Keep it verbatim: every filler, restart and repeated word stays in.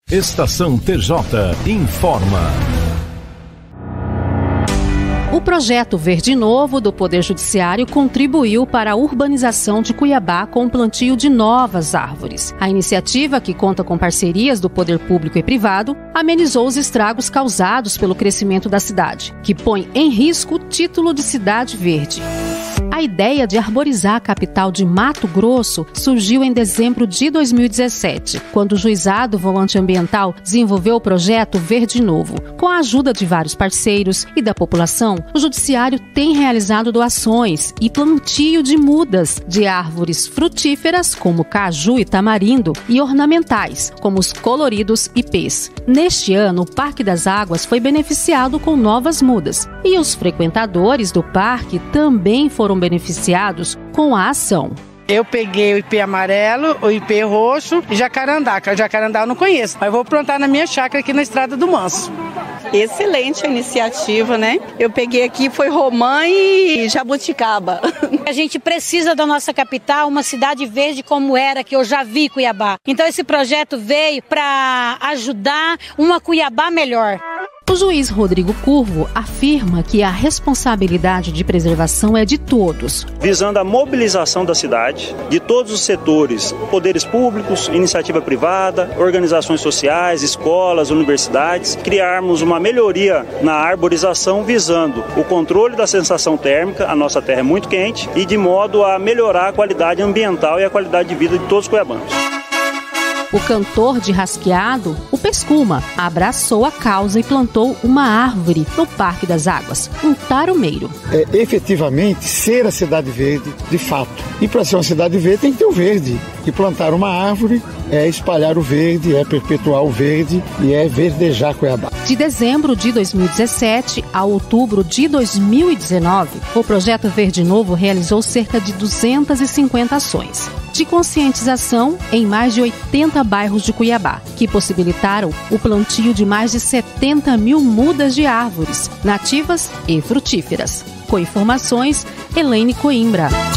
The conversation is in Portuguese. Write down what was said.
Estação T J informa. O projeto Verde Novo do Poder Judiciário contribuiu para a urbanização de Cuiabá com o plantio de novas árvores. A iniciativa, que conta com parcerias do poder público e privado, amenizou os estragos causados pelo crescimento da cidade, que põe em risco o título de cidade verde. A ideia de arborizar a capital de Mato Grosso surgiu em dezembro de dois mil e dezessete, quando o Juizado Volante Ambiental desenvolveu o projeto Verde Novo. Com a ajuda de vários parceiros e da população, o Judiciário tem realizado doações e plantio de mudas de árvores frutíferas, como caju e tamarindo, e ornamentais, como os coloridos ipês. Neste ano, o Parque das Águas foi beneficiado com novas mudas, e os frequentadores do parque também foram beneficiados com a ação. Eu peguei o ipê amarelo, o ipê roxo e jacarandá, que o jacarandá eu não conheço, mas vou plantar na minha chácara aqui na Estrada do Manso. Excelente a iniciativa, né? Eu peguei aqui, foi romã e jabuticaba. A gente precisa da nossa capital, uma cidade verde como era, que eu já vi Cuiabá. Então esse projeto veio para ajudar uma Cuiabá melhor. O juiz Rodrigo Curvo afirma que a responsabilidade de preservação é de todos. Visando a mobilização da cidade, de todos os setores, poderes públicos, iniciativa privada, organizações sociais, escolas, universidades, criarmos uma melhoria na arborização visando o controle da sensação térmica, a nossa terra é muito quente, e de modo a melhorar a qualidade ambiental e a qualidade de vida de todos os cuiabanos. O cantor de Rasqueado, o Pescuma, abraçou a causa e plantou uma árvore no Parque das Águas, um tarumeiro. É efetivamente ser a cidade verde, de fato. E para ser uma cidade verde tem que ter o verde. E plantar uma árvore é espalhar o verde, é perpetuar o verde e é verdejar Cuiabá. De dezembro de dois mil e dezessete a outubro de dois mil e dezenove, o Projeto Verde Novo realizou cerca de duzentas e cinquenta ações de conscientização em mais de oitenta bairros de Cuiabá, que possibilitaram o plantio de mais de setenta mil mudas de árvores, nativas e frutíferas. Com informações, Elaine Coimbra.